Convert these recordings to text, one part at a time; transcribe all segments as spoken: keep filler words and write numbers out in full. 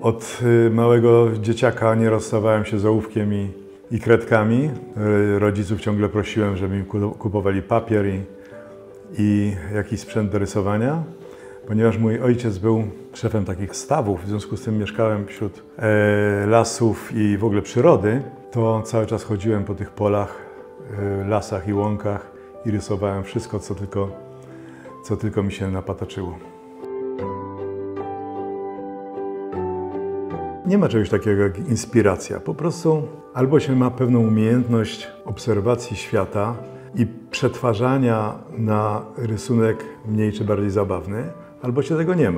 Od małego dzieciaka nie rozstawałem się z ołówkiem i, i kredkami. Rodziców ciągle prosiłem, żeby mi kupowali papier i, i jakiś sprzęt do rysowania. Ponieważ mój ojciec był szefem takich stawów, w związku z tym mieszkałem wśród e, lasów i w ogóle przyrody, to cały czas chodziłem po tych polach, e, lasach i łąkach i rysowałem wszystko, co tylko, co tylko mi się napataczyło. Nie ma czegoś takiego jak inspiracja. Po prostu albo się ma pewną umiejętność obserwacji świata i przetwarzania na rysunek mniej czy bardziej zabawny, albo się tego nie ma.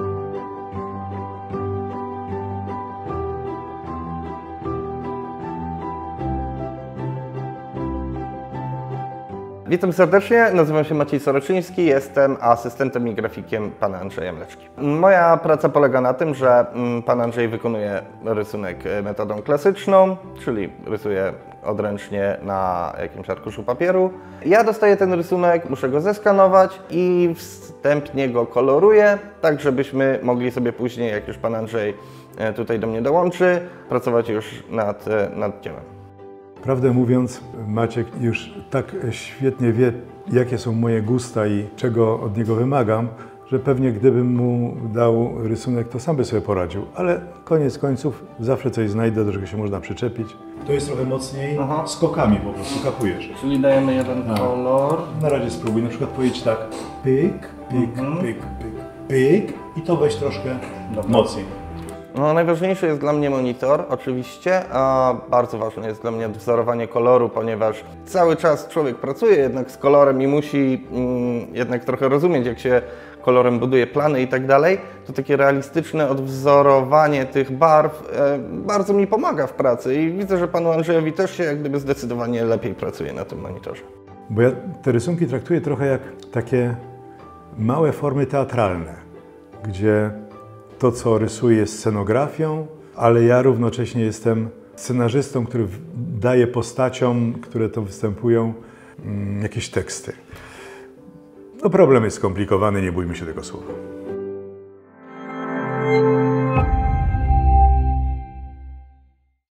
Witam serdecznie, nazywam się Maciej Soroczyński, jestem asystentem i grafikiem pana Andrzeja Mleczki. Moja praca polega na tym, że pan Andrzej wykonuje rysunek metodą klasyczną, czyli rysuje odręcznie na jakimś arkuszu papieru. Ja dostaję ten rysunek, muszę go zeskanować i wstępnie go koloruję, tak żebyśmy mogli sobie później, jak już pan Andrzej tutaj do mnie dołączy, pracować już nad, nad dziełem. Prawdę mówiąc, Maciek już tak świetnie wie, jakie są moje gusta i czego od niego wymagam, że pewnie gdybym mu dał rysunek, to sam by sobie poradził. Ale koniec końców zawsze coś znajdę, do czego się można przyczepić. To jest trochę mocniej, aha, skokami po prostu kapujesz. Czyli dajemy jeden A. kolor. Na razie spróbuj, na przykład pojedź tak, pyk, pyk, mhm. pyk, pyk, pyk i to weź troszkę Dobra. mocniej. No, najważniejszy jest dla mnie monitor, oczywiście, a bardzo ważne jest dla mnie wzorowanie koloru, ponieważ cały czas człowiek pracuje jednak z kolorem i musi mm, jednak trochę rozumieć, jak się kolorem buduje plany i tak dalej. To takie realistyczne odwzorowanie tych barw e, bardzo mi pomaga w pracy i widzę, że panu Andrzejowi też się jak gdyby zdecydowanie lepiej pracuje na tym monitorze. Bo ja te rysunki traktuję trochę jak takie małe formy teatralne, gdzie to, co rysuję, jest scenografią, ale ja równocześnie jestem scenarzystą, który daje postaciom, które to występują, jakieś teksty. No, problem jest skomplikowany, nie bójmy się tego słowa.